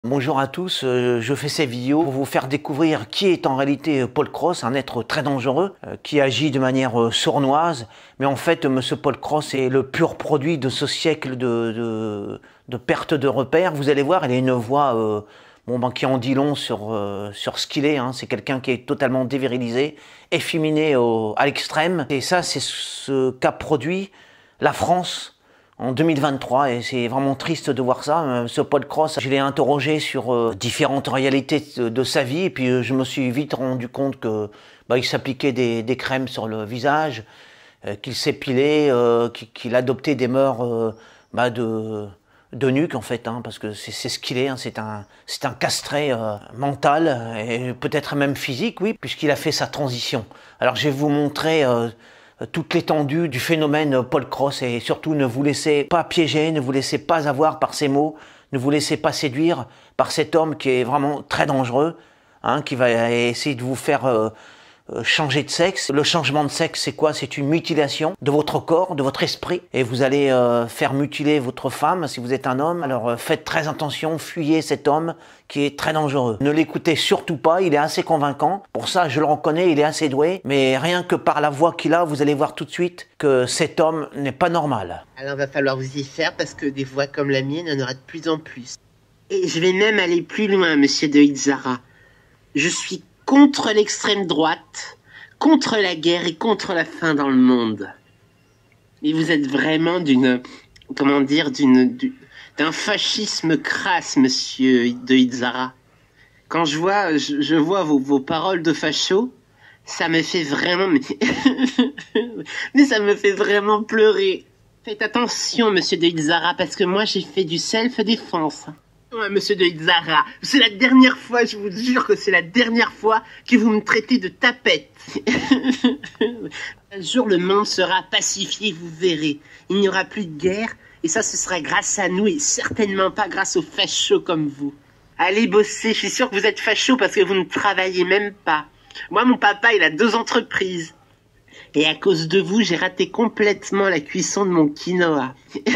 Bonjour à tous, je fais ces vidéos pour vous faire découvrir qui est en réalité Paul Cross, un être très dangereux, qui agit de manière sournoise, mais en fait Monsieur Paul Cross est le pur produit de ce siècle de perte de repères. Vous allez voir, il a une voix qui en dit long sur ce qu'il est, hein. C'est quelqu'un qui est totalement dévirilisé, efféminé à l'extrême, et ça c'est ce qu'a produit la France en 2023, et c'est vraiment triste de voir ça. Ce Paul Cross, je l'ai interrogé sur différentes réalités de sa vie, et puis je me suis vite rendu compte que il s'appliquait des crèmes sur le visage, qu'il s'épilait, qu'il adoptait des mœurs de nuque en fait, hein, parce que c'est ce qu'il est, hein, c'est un castré mental et peut-être même physique, oui, puisqu'il a fait sa transition. Alors je vais vous montrer toute l'étendue du phénomène Paul Cross, et surtout ne vous laissez pas piéger, ne vous laissez pas avoir par ces mots, ne vous laissez pas séduire par cet homme qui est vraiment très dangereux, hein, qui va essayer de vous faire changer de sexe. Le changement de sexe, c'est quoi? C'est une mutilation de votre corps, de votre esprit, et vous allez faire mutiler votre femme si vous êtes un homme. Alors faites très attention, fuyez cet homme qui est très dangereux. Ne l'écoutez surtout pas, il est assez convaincant. Pour ça, je le reconnais, il est assez doué, mais rien que par la voix qu'il a, vous allez voir tout de suite que cet homme n'est pas normal. Alors va falloir vous y faire, parce que des voix comme la mienne, il y en aura de plus en plus. Et je vais même aller plus loin, monsieur de Itzara. Je suis contre l'extrême droite, contre la guerre et contre la faim dans le monde. Et vous êtes vraiment d'un fascisme crasse, monsieur de Itzara. Quand je vois vos paroles de facho, ça me fait vraiment, mais ça me fait vraiment pleurer. Faites attention, monsieur de Itzara, parce que moi j'ai fait du self-défense. Ouais, monsieur de Itzara, c'est la dernière fois, je vous jure que c'est la dernière fois que vous me traitez de tapette. Un jour, le monde sera pacifié, vous verrez. Il n'y aura plus de guerre, et ça, ce sera grâce à nous, et certainement pas grâce aux fachos comme vous. Allez bosser, je suis sûr que vous êtes fachos parce que vous ne travaillez même pas. Moi, mon papa, il a 2 entreprises. Et à cause de vous, j'ai raté complètement la cuisson de mon quinoa.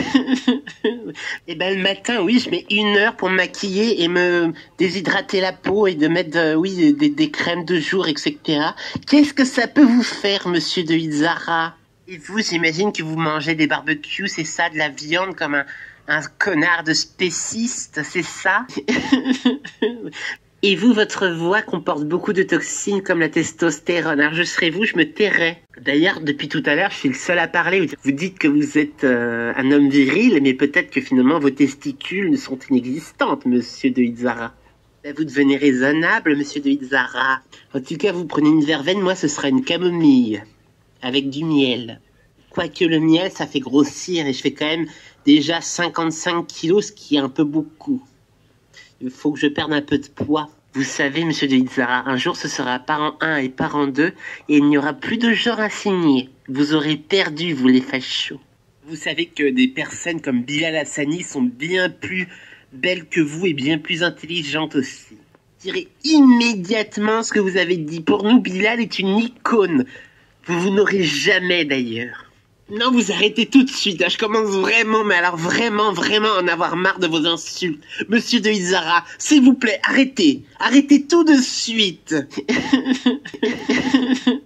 Et le matin, oui, je mets 1 heure pour me maquiller et me déshydrater la peau et de mettre, des crèmes de jour, etc. Qu'est-ce que ça peut vous faire, monsieur de Itzara? Et vous, j'imagine que vous mangez des barbecues, c'est ça, de la viande comme un connard de spéciste, c'est ça? Et vous, votre voix comporte beaucoup de toxines comme la testostérone. Alors je serais vous, je me tairais. D'ailleurs, depuis tout à l'heure, je suis le seul à parler. Vous dites que vous êtes un homme viril, mais peut-être que finalement vos testicules sont inexistantes, monsieur de Itzara. Vous devenez raisonnable, monsieur de Itzara. En tout cas, vous prenez une verveine, moi ce sera une camomille, avec du miel. Quoique le miel, ça fait grossir, et je fais quand même déjà 55 kilos, ce qui est un peu beaucoup. Il faut que je perde un peu de poids. Vous savez, monsieur de Itzara, un jour ce sera parent 1 et parent 2, et il n'y aura plus de genre assigné. Vous aurez perdu, vous les fachos. Vous savez que des personnes comme Bilal Hassani sont bien plus belles que vous et bien plus intelligentes aussi. Je dirais immédiatement ce que vous avez dit. Pour nous, Bilal est une icône. Vous n'aurez jamais d'ailleurs. Non, vous arrêtez tout de suite, je commence vraiment, mais alors vraiment à en avoir marre de vos insultes. Monsieur de Itzara, s'il vous plaît, arrêtez tout de suite.